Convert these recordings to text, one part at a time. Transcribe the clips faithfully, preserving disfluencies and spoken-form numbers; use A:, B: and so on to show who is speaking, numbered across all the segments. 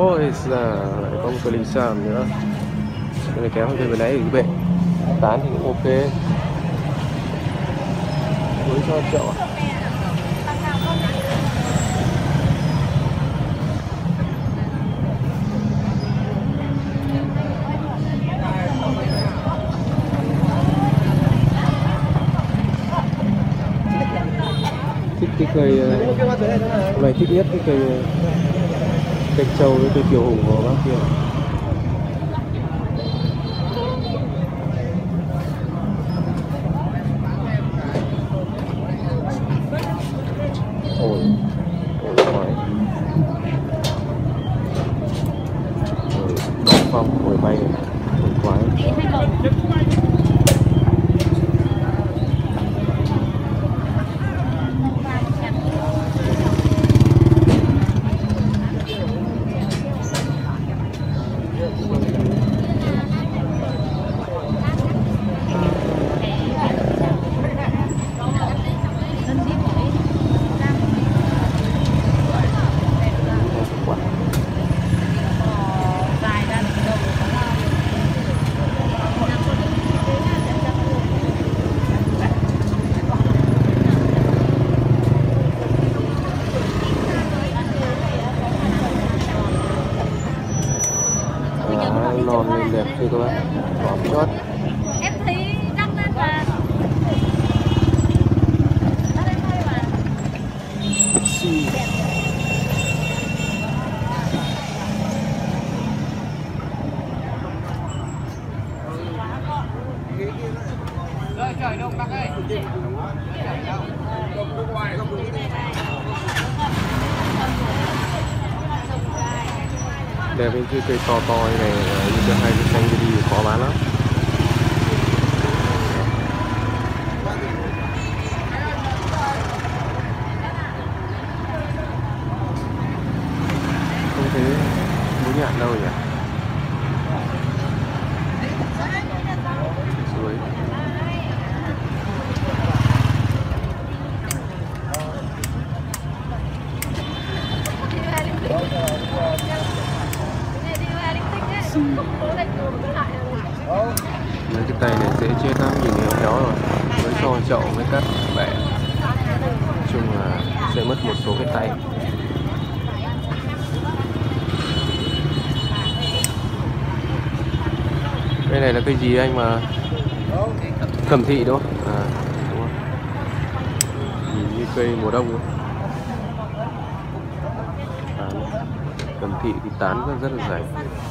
A: Ôi giời, lại có một cái ly sàm nữa. Cái này kéo hơn vừa nãy cái bệ tán thì cũng ok. Với cho chậu à? Thích cái cây hôm nay thích nhất cái cây cây trâu với cây kiều hùng của bác kia. Ôi, ôi khoái. Ôi, phong, ôi bay, ôi khoái. Non lên đẹp chưa các bạn, hòm chót.
B: Em thấy đăng lên là
A: Xì.
C: Trời đông bác ơi.
A: Đẹp bên kia cây to to như này, như cái hai cái xanh cái đi khó bán lắm. Không thấy muốn nhạn đâu nhỉ? Suối. Mấy cái tay này dễ chết lắm, nhìn héo héo rồi. Mới cho chậu mới cắt bẻ. Nói chung là sẽ mất một số cái tay. Cây này là cây gì anh mà? Cẩm thị đúng không? À, đúng không? Nhìn như cây mùa đông luôn. Cẩm thị thì tán rất, rất là dày.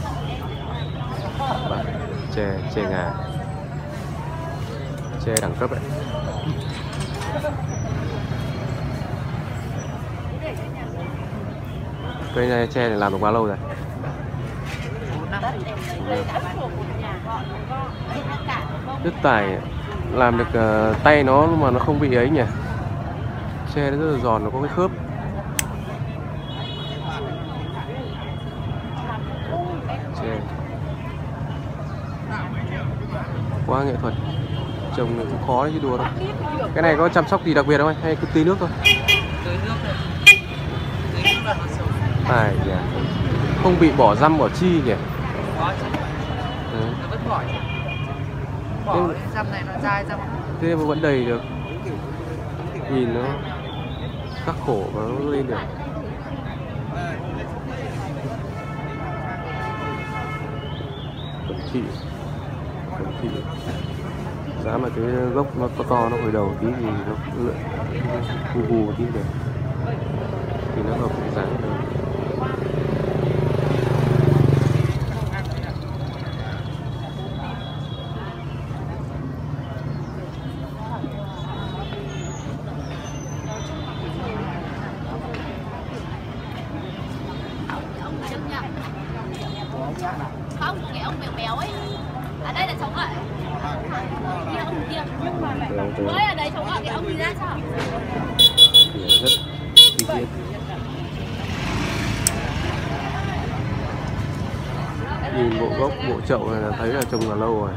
A: Và tre, tre ngà, tre đẳng cấp đấy. Cây này tre này làm được bao lâu rồi? Rất tài làm được uh, tay nó mà nó không bị ấy nhỉ. Tre nó rất là giòn, nó có cái khớp. Tre quá nghệ thuật, trồng này cũng khó đấy chứ đùa đâu. Cái này có chăm sóc gì đặc biệt không anh, hay cứ tưới nước thôi?
C: Tưới nước thôi. Tưới nước là nó sống.
A: À, dạ. Không bị bỏ răm bỏ chi nhỉ?
C: Có chứ. Ừ. Nó vẫn bỏ. Bỏ thế... răm này nó dai răm.
A: Thế mà vẫn đầy được. Nhìn nó khắc khổ và nó lên được. Cẩm thị, cẩm thị. Giá mà cái gốc nó to to, nó hồi đầu tí thì nó lượn vù vù một tí được. Thì nó hợp cái giá được.
B: không, cái ông béo béo ấy. À đây là cháu gọi. Kia ông kia. Mới ở đấy cháu gọi cái ông gì ra sao?
A: Rất chi tiết. Nhìn bộ gốc, bộ chậu này là thấy là trồng là lâu rồi.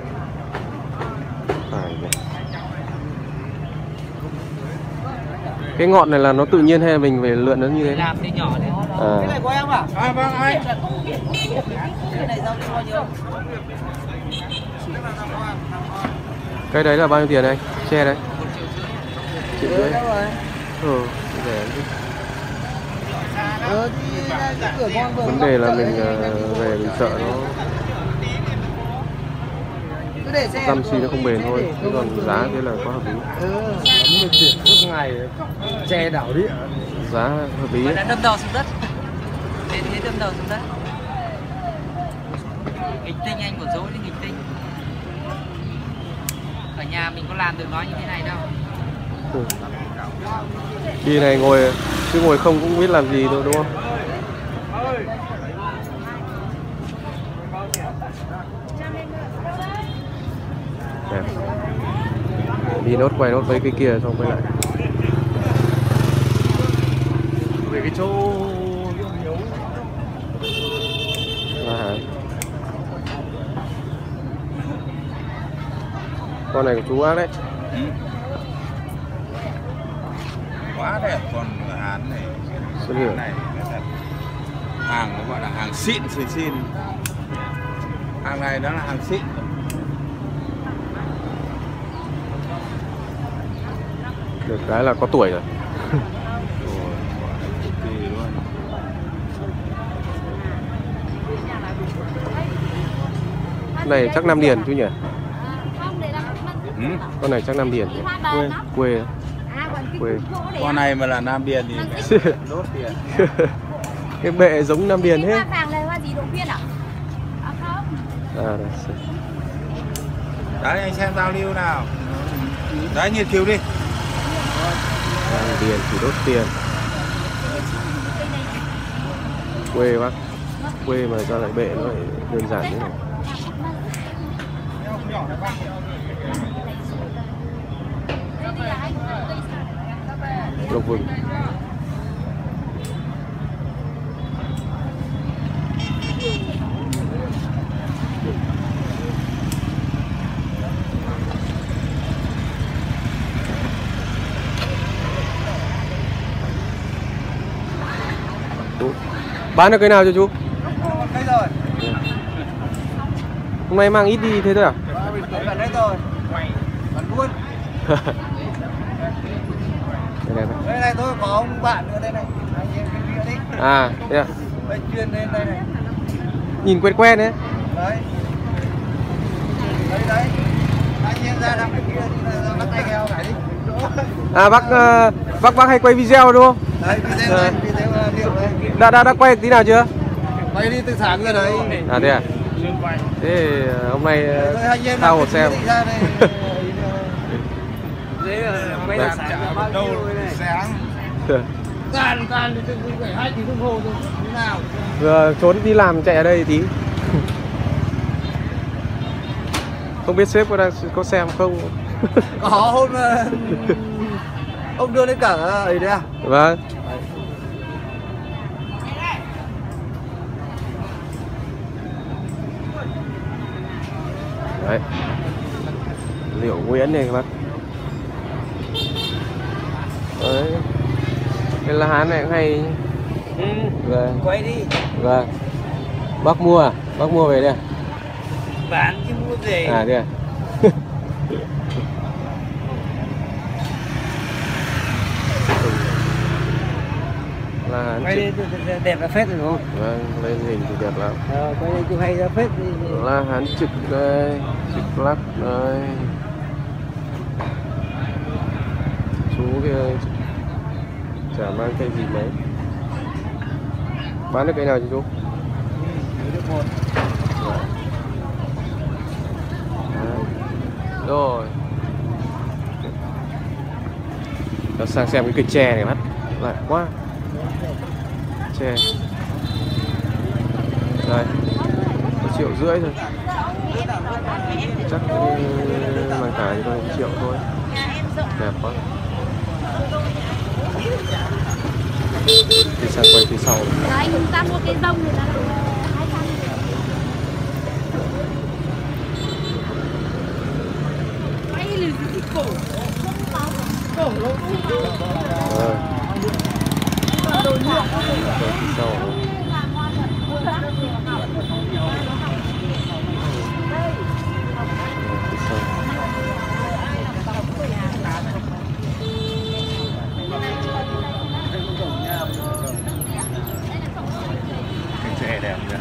A: Phải vậy. Cái ngọn này là nó tự nhiên hay là mình phải lượn nó như thế?
C: Làm thì nhỏ đấy.
A: À.
D: Cái này của em à? À vâng anh.
B: Cái này giao lưu bao nhiêu?
A: Cái đấy là bao nhiêu tiền anh? Xe đấy? Triệu rưỡi. Ừ, rẻ chứ.
D: Ờ thì cái cửa con vừa.
A: Vấn đề là mình uh, về mình sợ nó
D: cứ để xe
A: dăm xi nó không bền thôi, chứ còn giá thế là có hợp lý.
D: Ừ, mình chuyển suốt ngày che đảo địa.
A: Giá hợp lý.
C: Mà đã đâm đầu xuống đất. Thế thế đâm đầu xuống đất. Nghịch tinh anh của dối đi nghịch tinh. Ở nhà mình có làm được nó như thế này đâu.
A: Ừ. Khi này ngồi chứ ngồi không cũng biết làm gì đâu đúng không? Đẹp. Đi nốt quay nốt với cái kia xong quay lại. Về cái chỗ à, con này của chú Ác đấy.
E: Ừ. Quá đẹp con Hán này.
A: Sơn Lửa.
E: Này là hàng nó gọi là hàng xịn xịn xịn. Hàng này nó là hàng xịn.
A: Được cái là có tuổi rồi. Này chắc Nam Điền chú nhỉ?
E: Ừ.
A: Con này chắc Nam Điền nhỉ? Quê, quê, quê.
E: Con này mà là Nam Điền thì đốt tiền.
A: Cái bệ giống Nam Điền hết.
B: Hoa vàng này hoa gì Độ Viên à? À không.
A: À, đây.
E: Đấy anh xem giao lưu nào. Đấy nghiên cứu đi.
A: Nam Điền thì đốt tiền. Quê bác. Quê mà ra lại bệ nó lại đơn giản thế này. Lộc Vừng. Chú. Bán được cây nào cho chú?
D: Đây rồi.
A: Hôm nay mang ít đi thế thôi à?
D: Gần đây rồi. Còn luôn.
A: Đây này.
D: Đây này tôi có ông bạn nữa đây này. Anh em cái kia đi.
A: À, thế à?
D: Đây chuyên lên đây này.
A: Nhìn quen quen đấy.
D: Đấy. Đấy đấy. Anh em ra đằng cái kia đi bắt tay keo phải đi.
A: À bác uh, bác bác hay quay video đúng không?
D: Đấy video đây, video liệu đây.
A: Đã đã đã quay tí nào chưa?
D: Quay đi từ sáng giờ đấy.
A: À thế à? Thế uh, hôm nay uh, tao một xem.
D: Quay là sáng bao nhiêu này? Sáng. Toàn toàn thì phải hai tiếng đồng hồ rồi. Thế nào?
A: Vừa trốn đi làm chạy ở đây tí. Không biết sếp có đang có xem không?
D: Có hôm ông đưa lên cả ấy đấy à?
A: Vâng. Đấy. Liệu Nguyễn này các bác. Đấy. Cái lá hán này cũng hay.
D: Ừ.
A: Vâng.
D: Quay đi.
A: Vâng. Bác mua à? Bác mua về đây à?
D: Bán chứ mua gì?
A: À thế à? Là hán
D: Quay đi đẹp là phết rồi đúng không?
A: vâng, lên hình thì đẹp lắm.
D: Ờ, quay đi chụp hay ra phết đi.
A: Là hán trực đây, trực lắc đây. Chú kia chả mang cây gì mấy. Bán được cây nào chứ chú?
D: Được một.
A: Rồi. Nó sang xem cái cây tre này mắt lại quá. Tre. Đây. Một triệu rưỡi thôi. Chắc mang cả thì một triệu thôi. Đẹp quá. Đi sang quay phía sau.
B: Đấy, chúng ta mua cái rông thì là hai trăm. Quay là gì cổ. Cổ nó không.
A: À. phía sau nữa. Phía sau.
E: Cái xe đẹp nhỉ.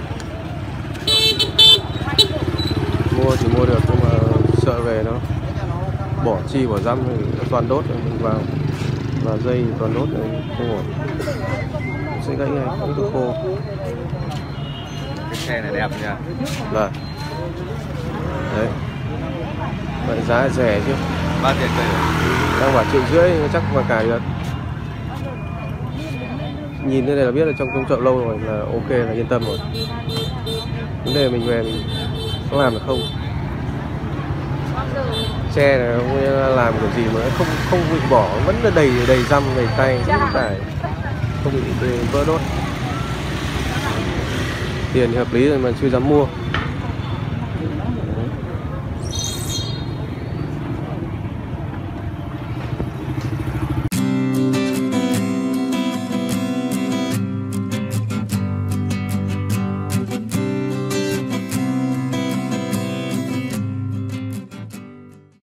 A: Mua thì mua được nhưng mà sợ về nó bỏ chi bỏ răm thì nó toàn đốt mình vào, và dây toàn đốt thì không ổn, sẽ gãy ngay không được khô.
E: Cái xe này đẹp nhỉ.
A: Vâng. Đấy. Vậy giá rẻ chứ.
E: Bao tiền cây?
A: Đang bảo triệu rưỡi chắc mà cài được. Nhìn thế này là biết là trong trong chợ lâu rồi, là ok, là yên tâm rồi. Vấn đề mình về mình có làm được không? Xe này không làm kiểu gì mà không không bị bỏ, vẫn là đầy đầy răm đầy tay, không phải không bị vỡ đốt. Tiền thì hợp lý rồi mà chưa dám mua.